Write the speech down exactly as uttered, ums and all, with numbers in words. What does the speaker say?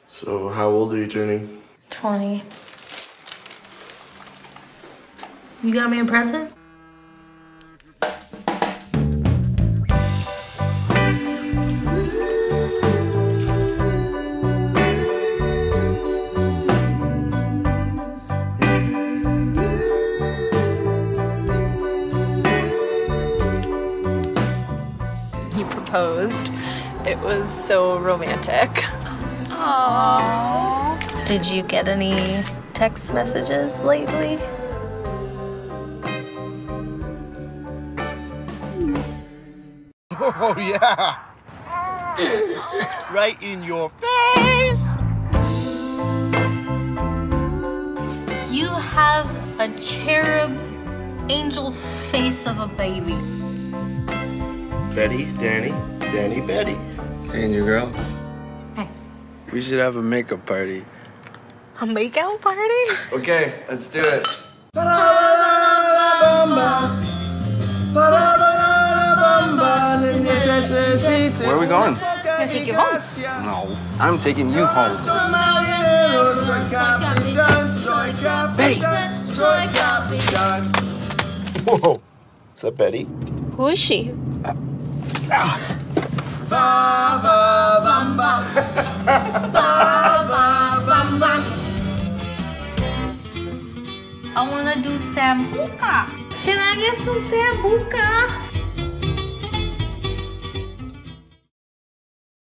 So, how old are you turning? twenty. You got me a present? He proposed. It was so romantic. Aww. Did you get any text messages lately? Oh, yeah! Right in your face! You have a cherub angel face of a baby. Betty, Danny, Danny, Betty. Hey, new girl. Hey. We should have a makeup party. A makeout party? Okay, let's do it. Where are we going? I'm gonna take you home. No, I'm taking you home. Betty! Whoa, is that Betty? Who is she? Uh, ah. I wanna do sambuca. Can I get some sambuca?